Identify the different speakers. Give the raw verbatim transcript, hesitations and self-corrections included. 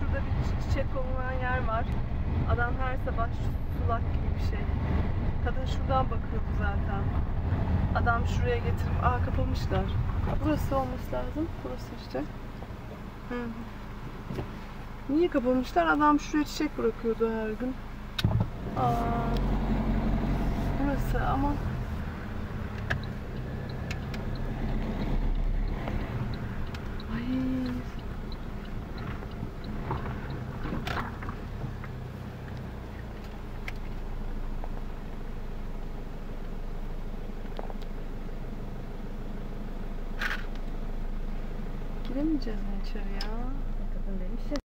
Speaker 1: şurada bir çiçek konulan yer var. Adam her sabah sulak gibi bir şey. Kadın şuradan bakıyordu zaten. Adam şuraya getirip, aa kapamışlar. Burası olması lazım. Burası işte. Hı. Niye kapamışlar? Adam şuraya çiçek bırakıyordu her gün. Aa, burası ama ay. Giremeyeceğiz mi içeri ya?
Speaker 2: Kadın demiş ya.